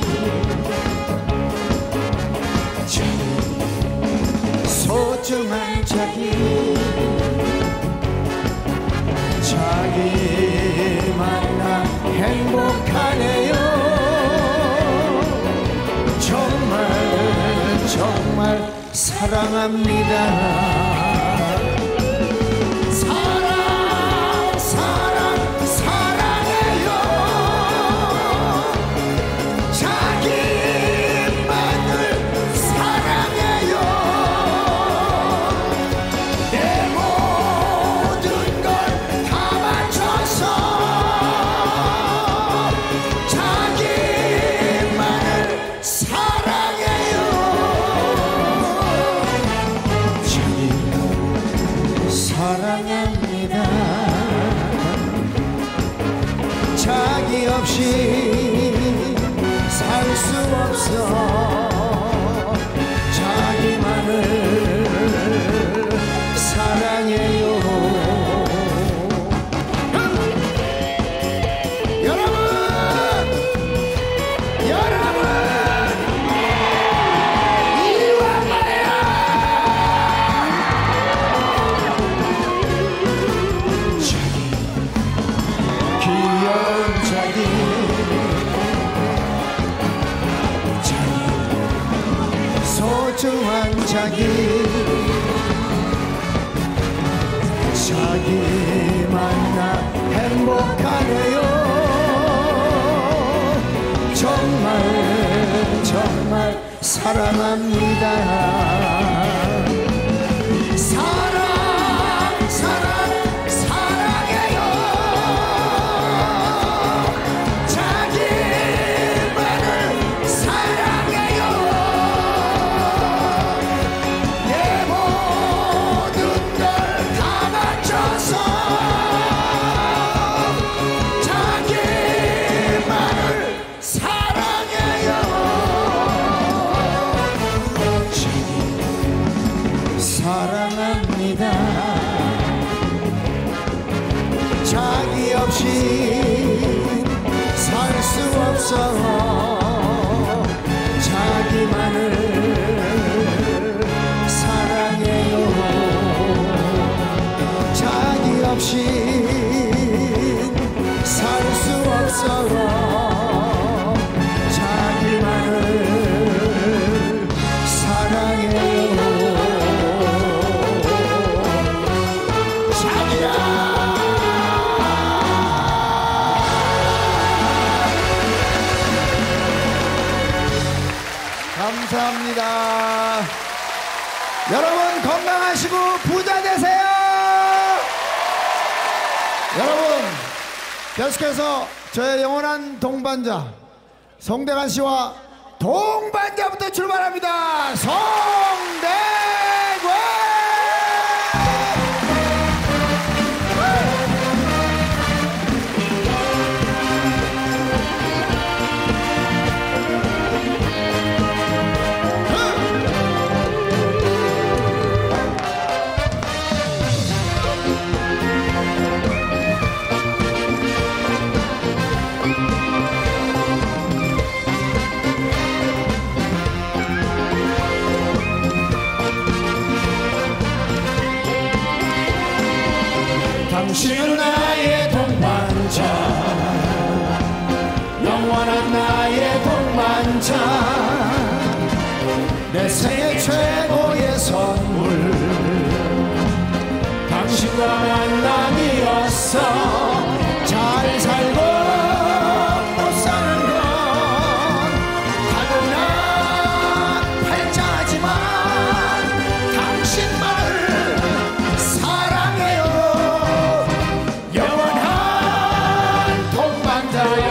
Speaker 8: 소중한 자기 자기 만나 행복하네요. 정말 정말 사랑합니다. 자기 없이 살 수 없어. 자기만을 사랑해요. 여러분 이리 와봐요. 귀여운 자기 소중한 자기 자기 만나 행복하네요. 정말 정말 사랑합니다. 사랑합니다. 자기 없이 살 수 없어. 자기만을 사랑해요. 자기 없이 살 수 없어. 자기만을 사랑해요. 감사합니다. 여러분 건강하시고 부자 되세요. 여러분 계속해서 저의 영원한 동반자 송대관 씨와 동반자부터 출발합니다. 송대관.
Speaker 7: 당신은 나의 동반자 영원한 나의 동반자 내 생애 최고의 선물 당신과 만남이었어 잘 살고 못 사는 건 타고난 팔자지만 당신만을 사랑해요 영원한 동반자요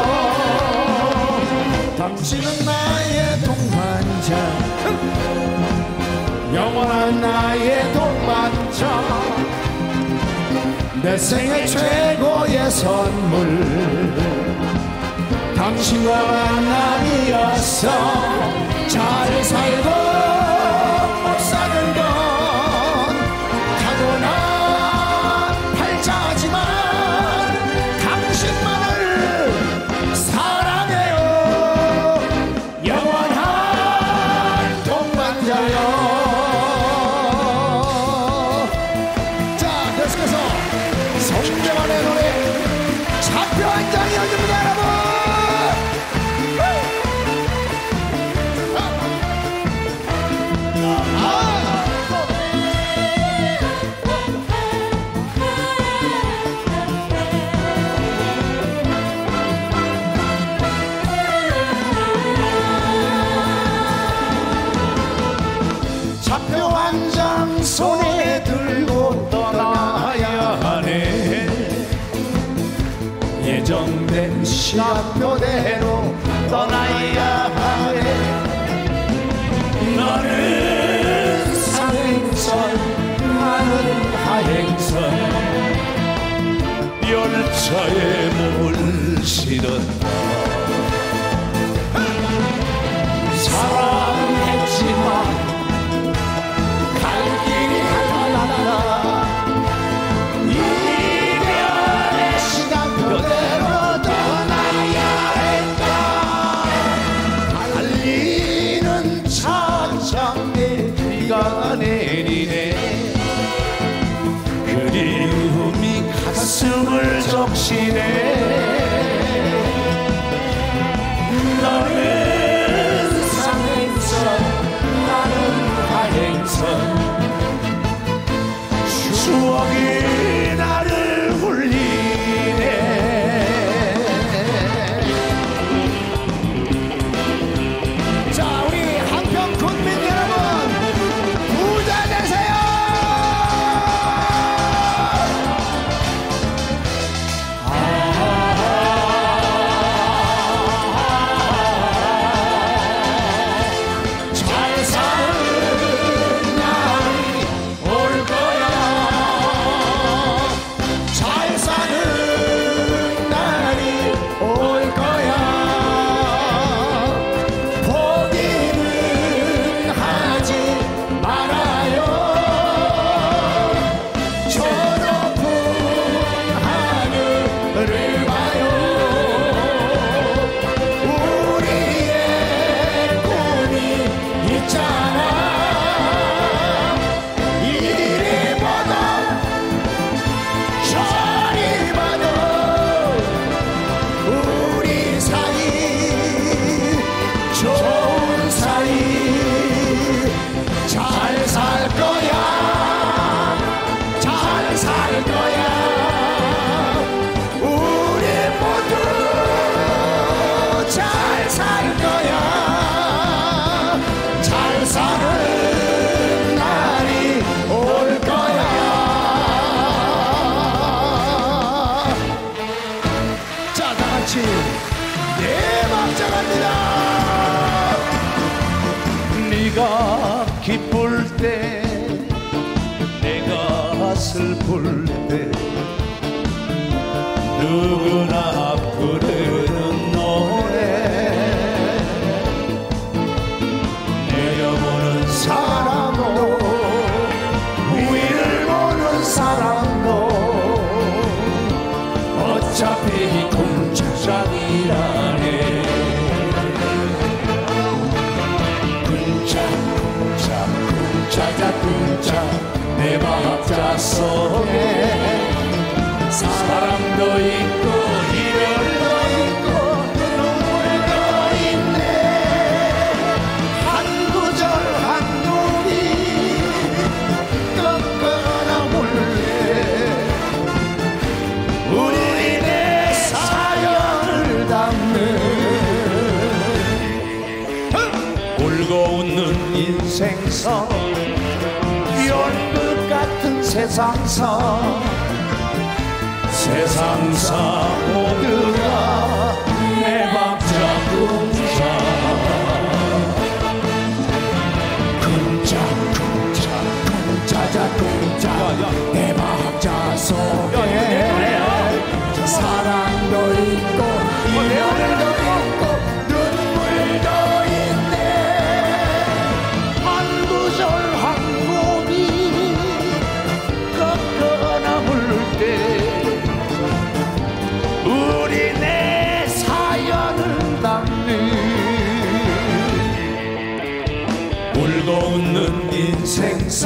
Speaker 7: 당신은 나의 동반자 영원한 나의 동반자 내 생애 최고의 선물 당신과 만남이었어 잘 살고 못 사는 건 타고난 팔자지만 당신만을 사랑해요 영원한 동반자요 계속해서 성대만의 노래 차표 한 장이 열립니다 여러분 차표 한 장 손에 들고 떠나야 하네 예정된 시간표대로 떠나야 하네 너는 상행선 나는 하행선 열차에 몸을 실었다 사랑했지만 갈 길이 달라 이별의 시간표대로 떠나야 했다 달리는 차창에 비가 내리네 그리움이 가슴을 적시네 너는 상행선 나는 하행선 추억이 나를 울리네 자 우리 한평 국민 여러분 부자 되세요 잘 사는 날이 올 거야 잘 사는 날이 올 거야 포기는 하지 말아요 저 높은 하늘을 봐요 우리의 꿈이 있잖아 이리 봐도 저리 봐도 우리 사이 좋은 사이 잘 살 거야 잘 살 거야 우리 모두 잘 살 거야 잘 사는 날이 올 거야 자 다같이 내 박자 갑니다 네가 기쁠 때 내가 슬플 때 누구나 부르는 노래 내려보는 사람도 위를 보는 사람도 어차피 공짜장이라네 쿵짝 쿵짝 내 박자 속에 사랑도 있고 이별도 있고 눈물도 있네. 한 구절 한 노리 꺾어나 볼래. 우리 내 사연을 담는 울고 웃는 인생서 연극 같은 세상사 모두가 내 박자 쿵짝 쿵짝쿵짝 내 박자 속에 사랑도 있고 이별도 있고 눈물도 있네. 한 구절 한 고비 꺾어나 볼 때 우리 내 사연을 담는 울고 웃는 인생사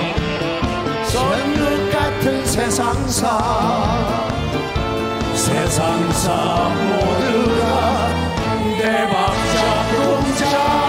Speaker 7: 연극 같은 세상사 모두가 내 박자 쿵짝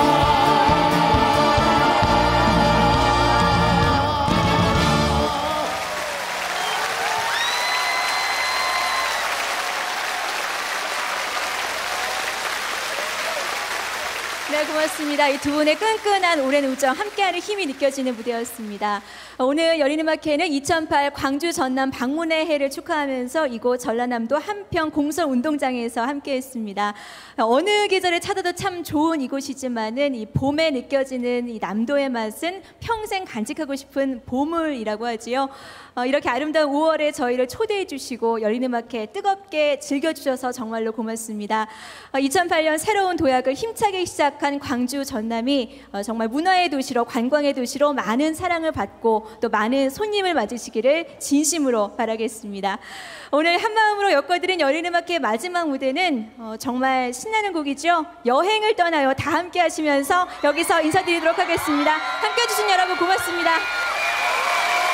Speaker 2: 네, 고맙습니다. 이 두 분의 끈끈한 오랜 우정, 함께하는 힘이 느껴지는 무대였습니다. 오늘 열린음악회는 2008 광주 전남 방문의 해를 축하하면서 이곳 전라남도 한평 공설운동장에서 함께했습니다. 어느 계절에 찾아도 참 좋은 이곳이지만은 이 봄에 느껴지는 이 남도의 맛은 평생 간직하고 싶은 보물이라고 하지요. 이렇게 아름다운 5월에 저희를 초대해 주시고 열린음악회 뜨겁게 즐겨주셔서 정말로 고맙습니다. 2008년 새로운 도약을 힘차게 시작한 광주 전남이 정말 문화의 도시로 관광의 도시로 많은 사랑을 받고 또 많은 손님을 맞으시기를 진심으로 바라겠습니다. 오늘 한마음으로 엮어드린 열린음악회 마지막 무대는 정말 신나는 곡이죠. 여행을 떠나요. 다 함께 하시면서 여기서 인사드리도록 하겠습니다. 함께 해주신 여러분 고맙습니다.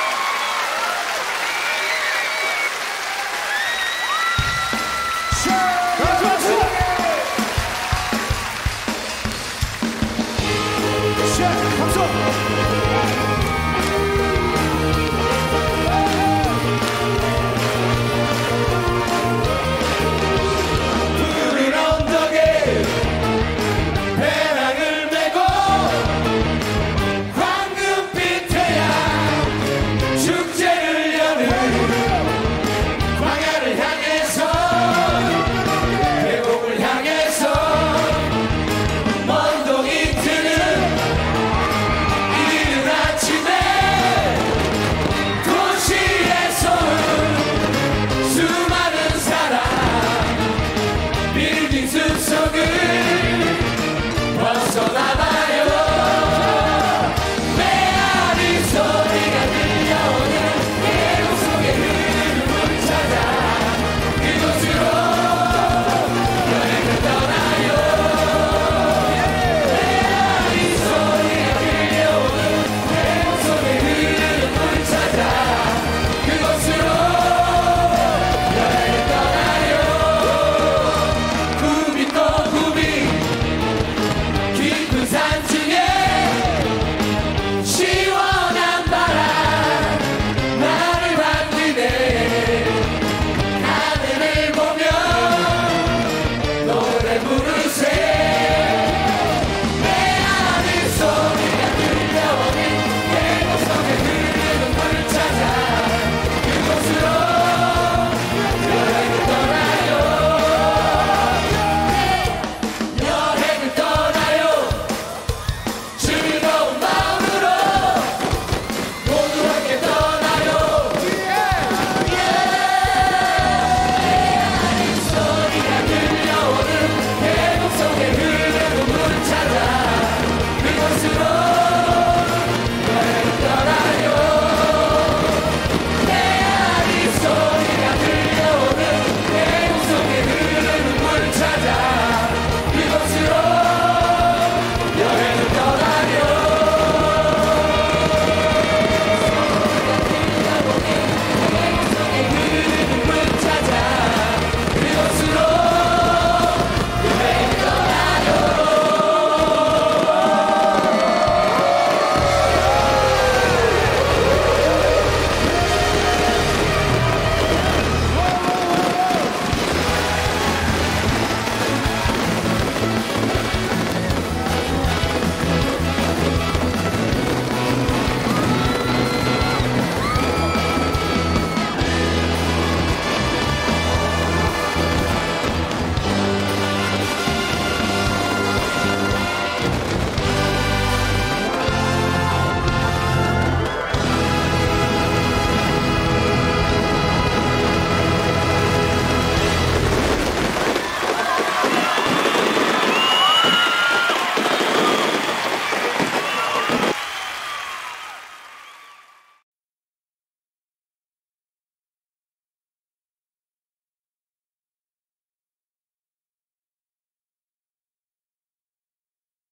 Speaker 7: 샤